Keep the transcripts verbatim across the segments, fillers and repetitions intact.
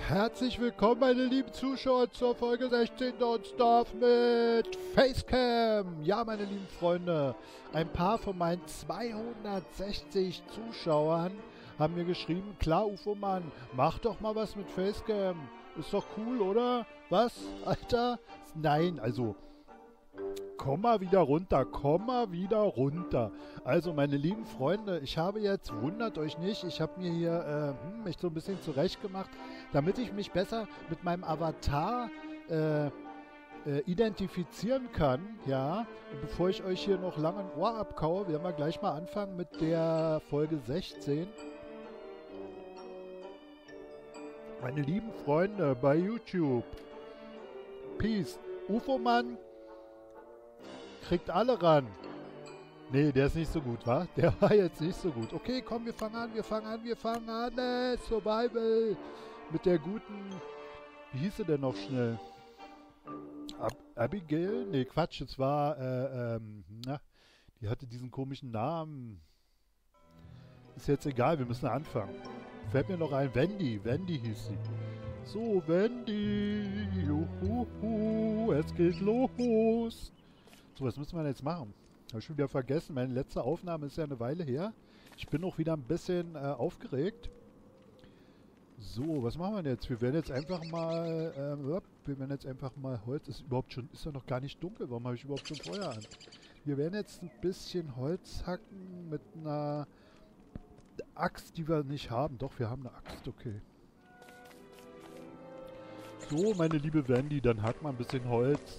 Herzlich willkommen, meine lieben Zuschauer, zur Folge sechzehn Don't Starve mit Facecam. Ja, meine lieben Freunde, ein paar von meinen zweihundertsechzig Zuschauern haben mir geschrieben, klar, UFO-Mann, mach doch mal was mit Facecam. Ist doch cool, oder? Was, Alter? Nein, also... Komm mal wieder runter, komm mal wieder runter. Also, meine lieben Freunde, ich habe jetzt, wundert euch nicht, ich habe mir hier äh, mich so ein bisschen zurecht gemacht, damit ich mich besser mit meinem Avatar äh, äh, identifizieren kann, ja. Und bevor ich euch hier noch lange ein Ohr abkaue, werden wir gleich mal anfangen mit der Folge sechzehn. Meine lieben Freunde bei YouTube, Peace, UFO-Mann kriegt alle ran. Nee, der ist nicht so gut, wa? Der war jetzt nicht so gut. Okay, komm, wir fangen an, wir fangen an, wir fangen an. Äh, Survival. Mit der guten... Wie hieß sie denn noch schnell? Ab Abigail? Nee, Quatsch, es war, äh, ähm, na, die hatte diesen komischen Namen. Ist jetzt egal, wir müssen anfangen. Fällt mir noch ein, Wendy. Wendy hieß sie. So, Wendy. Juhu, es geht los. So, was müssen wir jetzt machen? Habe ich schon wieder vergessen. Meine letzte Aufnahme ist ja eine Weile her. Ich bin auch wieder ein bisschen äh, aufgeregt. So, was machen wir denn jetzt? Wir werden jetzt einfach mal... Äh, wir werden jetzt einfach mal... Holz ist überhaupt schon... Ist ja noch gar nicht dunkel. Warum habe ich überhaupt schon Feuer an? Wir werden jetzt ein bisschen Holz hacken mit einer Axt, die wir nicht haben. Doch, wir haben eine Axt. Okay. So, meine liebe Wendy, dann hack mal ein bisschen Holz.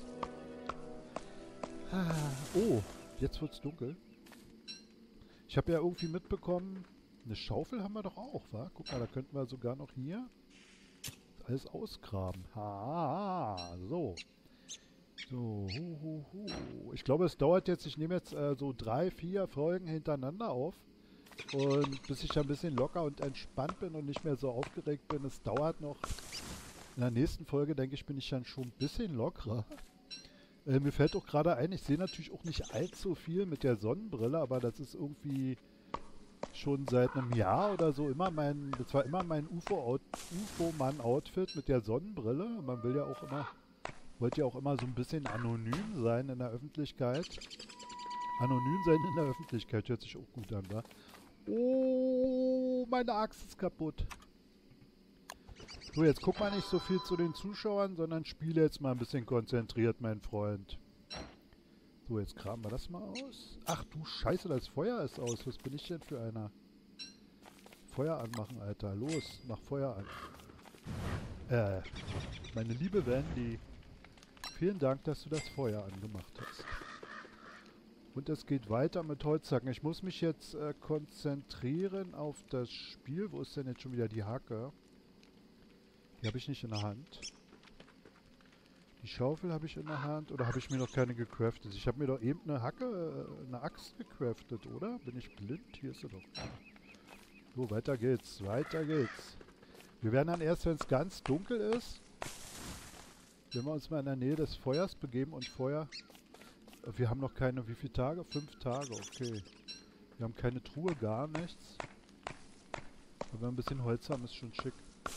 Oh, jetzt wird's dunkel. Ich habe ja irgendwie mitbekommen, eine Schaufel haben wir doch auch, wa? Guck mal, da könnten wir sogar noch hier alles ausgraben. Ha, so. So, hu, hu, hu. Ich glaube, es dauert jetzt, ich nehme jetzt äh, so drei, vier Folgen hintereinander auf. Und bis ich ein bisschen locker und entspannt bin und nicht mehr so aufgeregt bin, es dauert noch. In der nächsten Folge, denke ich, bin ich dann schon ein bisschen lockerer. Äh, mir fällt auch gerade ein, ich sehe natürlich auch nicht allzu viel mit der Sonnenbrille, aber das ist irgendwie schon seit einem Jahr oder so immer mein, das war immer mein U F O-Mann-Outfit mit der Sonnenbrille. Man will ja auch immer, wollte ja auch immer so ein bisschen anonym sein in der Öffentlichkeit. Anonym sein in der Öffentlichkeit hört sich auch gut an, wa? Oh, meine Axt ist kaputt. So, jetzt guck mal nicht so viel zu den Zuschauern, sondern spiele jetzt mal ein bisschen konzentriert, mein Freund. So, jetzt graben wir das mal aus. Ach du Scheiße, das Feuer ist aus. Was bin ich denn für einer? Feuer anmachen, Alter. Los, mach Feuer an. Äh, meine liebe Wendy, vielen Dank, dass du das Feuer angemacht hast. Und es geht weiter mit Holzhacken. Ich muss mich jetzt äh, konzentrieren auf das Spiel. Wo ist denn jetzt schon wieder die Hacke? Die habe ich nicht in der Hand. Die Schaufel habe ich in der Hand. Oder habe ich mir noch keine gecraftet? Ich habe mir doch eben eine Hacke, äh, eine Axt gecraftet, oder? Bin ich blind? Hier ist sie doch. So, weiter geht's. Weiter geht's. Wir werden dann erst, wenn es ganz dunkel ist, wenn wir uns mal in der Nähe des Feuers begeben und Feuer... Wir haben noch keine... Wie viele Tage? Fünf Tage, okay. Wir haben keine Truhe, gar nichts. Aber wenn wir ein bisschen Holz haben, ist schon schick.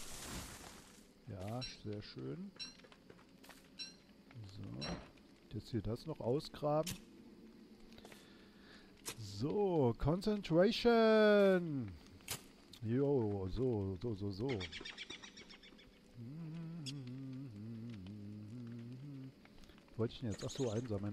Ja, sehr schön. So. Jetzt hier das noch ausgraben. So, Concentration. Jo, so, so, so, so. Wollte ich denn jetzt? Ach so, einsammeln.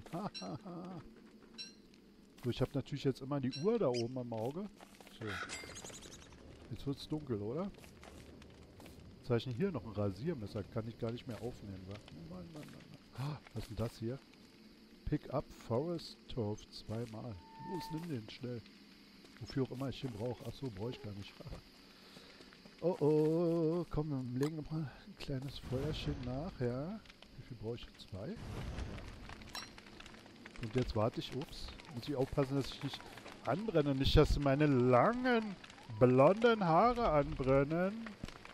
So, ich habe natürlich jetzt immer die Uhr da oben am Auge. So. Jetzt wird's dunkel, oder? Zeichne hier noch ein Rasiermesser, kann ich gar nicht mehr aufnehmen, wa? Mann, Mann, Mann. Was ist denn das hier? Pick up Forest Turf zweimal. Los, nimm den schnell. Wofür auch immer ich den brauche. Achso, brauche ich gar nicht. Oh oh, komm, wir legen mal ein kleines Feuerchen nach, ja. Wie viel brauche ich? Zwei? Und jetzt warte ich, ups, muss ich aufpassen, dass ich nicht anbrenne. Nicht, dass meine langen, blonden Haare anbrennen.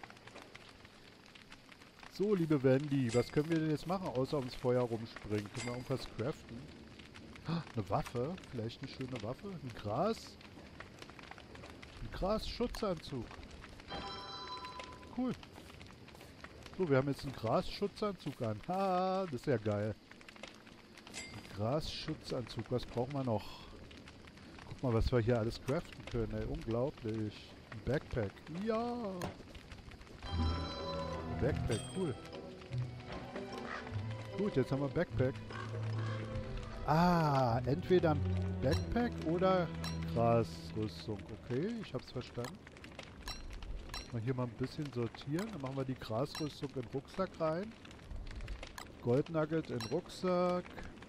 So, liebe Wendy, was können wir denn jetzt machen, außer ums Feuer rumspringen? Können wir irgendwas craften? Eine Waffe? Vielleicht eine schöne Waffe? Ein Gras? Ein Gras-Schutzanzug. Cool. So, wir haben jetzt einen Grasschutzanzug an. Ha, das ist ja geil. Grasschutzanzug, was brauchen wir noch? Guck mal, was wir hier alles craften können, ey. Unglaublich. Ein Backpack. Ja. Ein Backpack, cool. Gut, jetzt haben wir Backpack. Ah, entweder ein Backpack oder Grasrüstung. Okay, ich hab's verstanden. Mal hier mal ein bisschen sortieren. Dann machen wir die Grasrüstung in den Rucksack rein. Goldnugget in den Rucksack.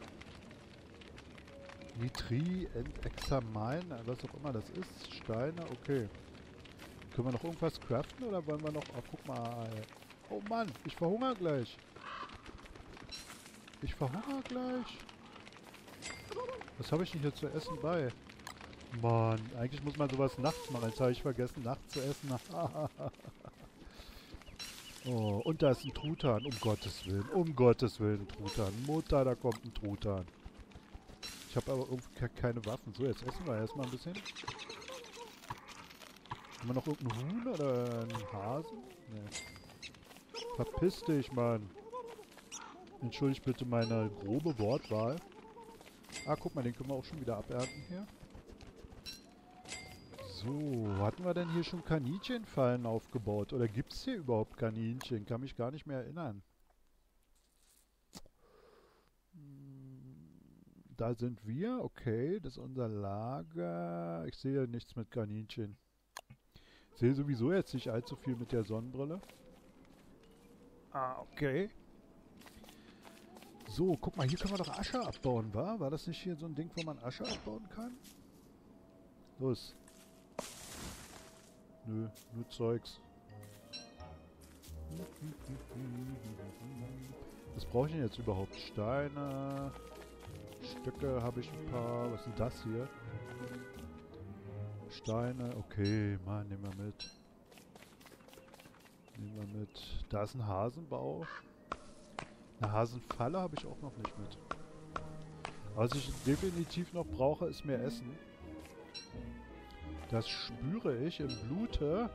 Nitri and Examine, was auch immer das ist. Steine, okay. Können wir noch irgendwas craften oder wollen wir noch... Oh, guck mal. Oh Mann, ich verhungere gleich. Ich verhungere gleich. Was habe ich denn hier zu essen bei? Mann, eigentlich muss man sowas nachts machen. Jetzt habe ich vergessen, nachts zu essen. Oh, und da ist ein Truthahn. Um Gottes Willen. Um Gottes Willen ein Truthahn. Mutter, da kommt ein Truthahn. Ich habe aber irgendwie ke keine Waffen. So, jetzt essen wir erstmal ein bisschen. Haben wir noch irgendeinen Huhn oder einen Hasen? Nee. Verpiss dich, Mann. Entschuldigt bitte meine grobe Wortwahl. Ah, guck mal, den können wir auch schon wieder abernten hier. So, hatten wir denn hier schon Kaninchenfallen aufgebaut? Oder gibt es hier überhaupt Kaninchen? Kann mich gar nicht mehr erinnern. Da sind wir, okay, das ist unser Lager. Ich sehe nichts mit Kaninchen. Ich sehe sowieso jetzt nicht allzu viel mit der Sonnenbrille. Ah, okay. So, guck mal, hier können wir doch Asche abbauen, wa? War das nicht hier so ein Ding, wo man Asche abbauen kann? Los. Nö, nur Zeugs. Was brauche ich denn jetzt überhaupt? Steine. Stöcke habe ich ein paar. Was ist denn das hier? Steine. Okay, mal nehmen wir mit. Nehmen wir mit. Da ist ein Hasenbau. Eine Hasenfalle habe ich auch noch nicht mit. Was ich definitiv noch brauche, ist mehr Essen. Das spüre ich im Blute.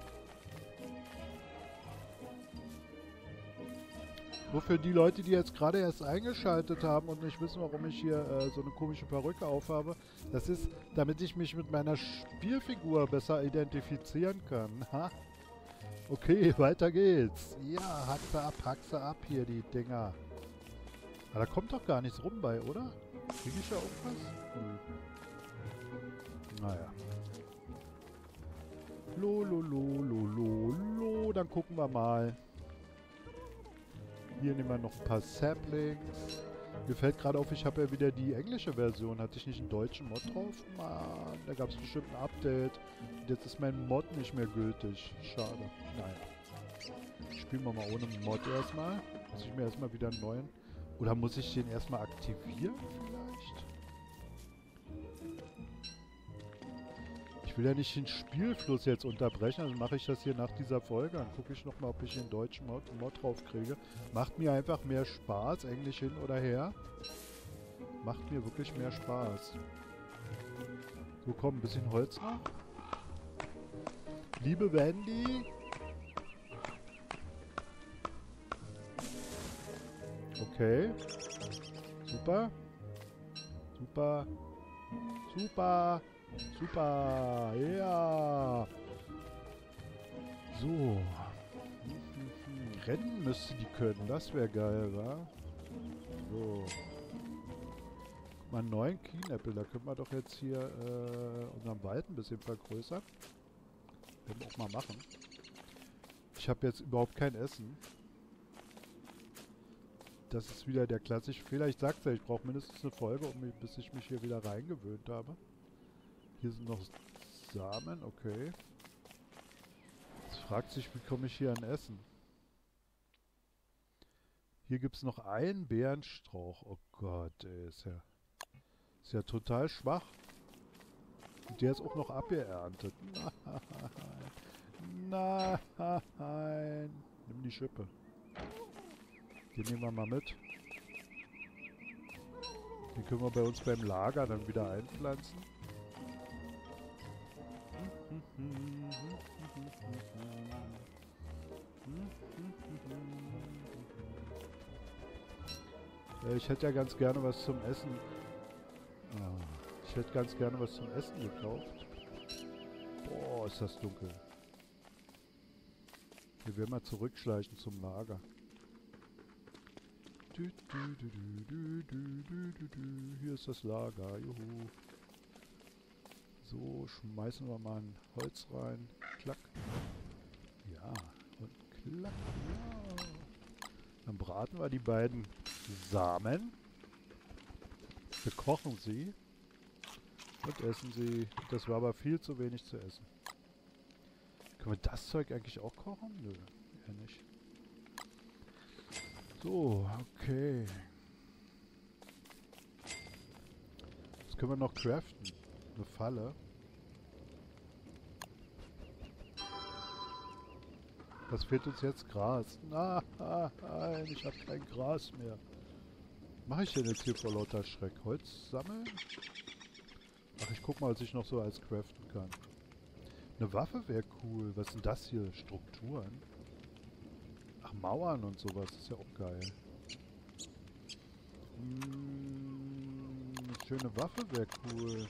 Nur für die Leute, die jetzt gerade erst eingeschaltet haben und nicht wissen, warum ich hier äh, so eine komische Perücke aufhabe. Das ist, damit ich mich mit meiner Spielfigur besser identifizieren kann. Ha? Okay, weiter geht's. Ja, Haxe ab, Haxe ab hier, die Dinger. Aber da kommt doch gar nichts rum bei, oder? Kriege ich ja irgendwas? Hm. Naja. Lo, lo, lo, lo, lo, lo. Dann gucken wir mal. Hier nehmen wir noch ein paar Saplings. Mir fällt gerade auf, ich habe ja wieder die englische Version. Hatte ich nicht einen deutschen Mod drauf? Mann, da gab es bestimmt ein Update. Und jetzt ist mein Mod nicht mehr gültig. Schade. Naja. Spielen wir mal ohne Mod erstmal. Muss ich mir erstmal wieder einen neuen... Oder muss ich den erstmal aktivieren vielleicht? Ich will ja nicht den Spielfluss jetzt unterbrechen, also mache ich das hier nach dieser Folge. Dann gucke ich nochmal, ob ich den deutschen Mod, Mod drauf kriege. Macht mir einfach mehr Spaß, Englisch hin oder her. Macht mir wirklich mehr Spaß. So, komm, ein bisschen Holz noch. Liebe Wendy. Okay. Super. Super. Super. Super. Ja. So. Rennen müsste die können. Das wäre geil, wa? So. Guck mal, neun Keen-Apple. Da können wir doch jetzt hier äh, unseren Wald ein bisschen vergrößern. Werden wir auch mal machen. Ich habe jetzt überhaupt kein Essen. Das ist wieder der klassische Fehler. Ich sag's ja, ich brauche mindestens eine Folge, um mich, bis ich mich hier wieder reingewöhnt habe. Hier sind noch Samen, okay. Jetzt fragt sich, wie komme ich hier an Essen? Hier gibt es noch einen Beerenstrauch. Oh Gott, ey, ist ja, ist ja total schwach. Und der ist auch noch abgeerntet. Nein. Nein. Nimm die Schippe. Den nehmen wir mal mit. Den können wir bei uns beim Lager dann wieder einpflanzen. Äh, ich hätte ja ganz gerne was zum Essen. Ah, ich hätte ganz gerne was zum Essen gekauft. Boah, ist das dunkel. Wir werden mal zurückschleichen zum Lager. Du, du, du, du, du, du, du, du, du. Hier ist das Lager. Juhu. So, schmeißen wir mal ein Holz rein. Klack. Ja, und klack. Ja. Dann braten wir die beiden Samen. Wir kochen sie. Und essen sie. Das war aber viel zu wenig zu essen. Können wir das Zeug eigentlich auch kochen? Nö, eher nicht. So, okay. Was können wir noch craften? Eine Falle. Was fehlt uns jetzt? Gras. Ah, ah, nein, ich habe kein Gras mehr. Was mache ich denn jetzt hier vor lauter Schreck? Holz sammeln? Ach, ich guck mal, was ich noch so als craften kann. Eine Waffe wäre cool. Was sind das hier? Strukturen? Ach, Mauern und sowas. Ist ja auch geil. Hm, eine schöne Waffe wäre cool.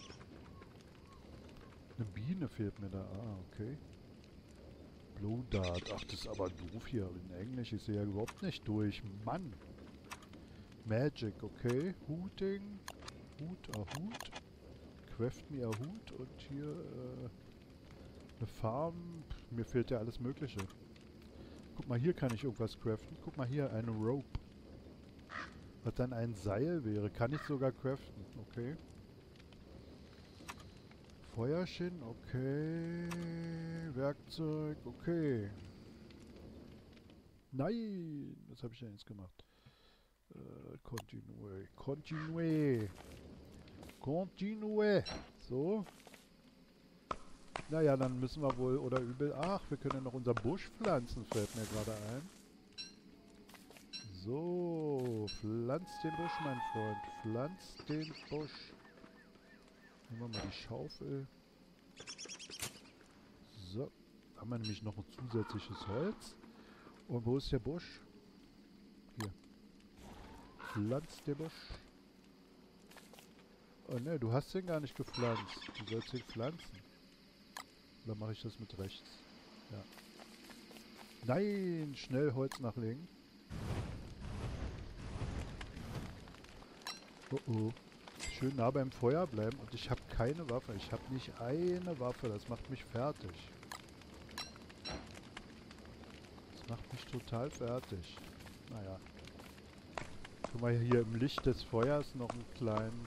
Eine Biene fehlt mir da. Ah, okay. Blow Dart. Ach, das ist aber doof hier in Englisch. Ich sehe ja überhaupt nicht durch. Mann. Magic, okay. Hooting. Hut, ah, Hut. Craft me a Hut. Und hier äh, eine Farm. Pff, mir fehlt ja alles Mögliche. Guck mal, hier kann ich irgendwas craften. Guck mal hier, eine Rope. Was dann ein Seil wäre. Kann ich sogar craften. Okay. Feuerchen, okay. Werkzeug, okay. Nein! Was habe ich denn jetzt gemacht? Äh, continue. Continue. Continue. So. Naja, dann müssen wir wohl oder übel... Ach, wir können ja noch unser Busch pflanzen, fällt mir gerade ein. So, pflanz den Busch, mein Freund. Pflanz den Busch. Nehmen wir mal die Schaufel. So, da haben wir nämlich noch ein zusätzliches Holz. Und wo ist der Busch? Hier. Pflanz den Busch. Oh ne, du hast den gar nicht gepflanzt. Du sollst ihn pflanzen. Oder mache ich das mit rechts? Ja. Nein, schnell Holz nachlegen. Oh oh. Schön nah beim Feuer bleiben und ich habe keine Waffe. Ich habe nicht eine Waffe. Das macht mich fertig. Das macht mich total fertig. Naja. Können wir hier im Licht des Feuers noch ein kleinen,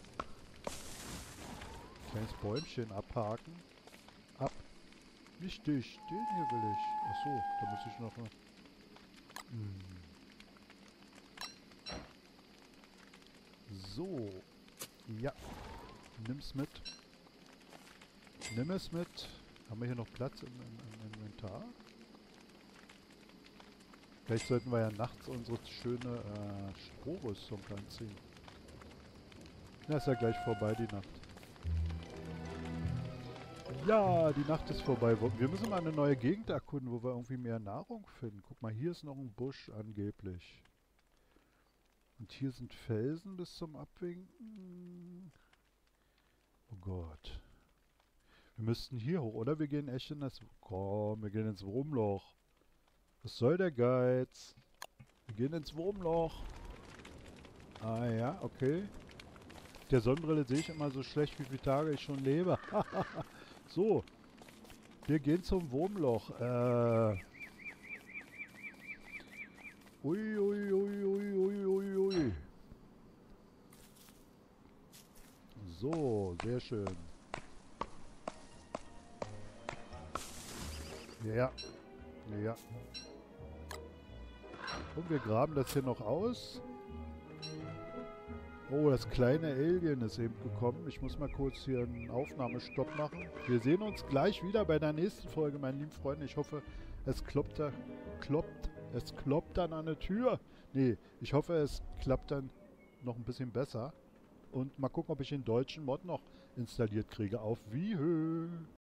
kleines Bäumchen abhaken. Ab. Nicht dich. Den hier will ich. Achso, da muss ich noch... Hm. So. Ja. Nimm's mit. Nimm es mit. Haben wir hier noch Platz im, im, im Inventar? Vielleicht sollten wir ja nachts unsere schöne äh, Strohrüstung anziehen. Ja, ist ja gleich vorbei, die Nacht. Ja, die Nacht ist vorbei. Wir müssen mal eine neue Gegend erkunden, wo wir irgendwie mehr Nahrung finden. Guck mal, hier ist noch ein Busch angeblich. Und hier sind Felsen bis zum Abwinken. Oh Gott. Wir müssten hier hoch, oder? Wir gehen echt in das... Komm, wir gehen ins Wurmloch. Was soll der Geiz? Wir gehen ins Wurmloch. Ah ja, okay. Mit der Sonnenbrille sehe ich immer so schlecht, wie viele Tage ich schon lebe. So. Wir gehen zum Wurmloch. Äh... Ui, ui, ui, ui, ui, ui, ui. So, sehr schön. Ja. Ja. Und wir graben das hier noch aus. Oh, das kleine Alien ist eben gekommen. Ich muss mal kurz hier einen Aufnahmestopp machen. Wir sehen uns gleich wieder bei der nächsten Folge, meine lieben Freunde. Ich hoffe, es kloppt da, kloppt, es kloppt dann an der Tür. Nee, ich hoffe, es klappt dann noch ein bisschen besser. Und mal gucken, ob ich den deutschen Mod noch installiert kriege. Auf Wiederhören!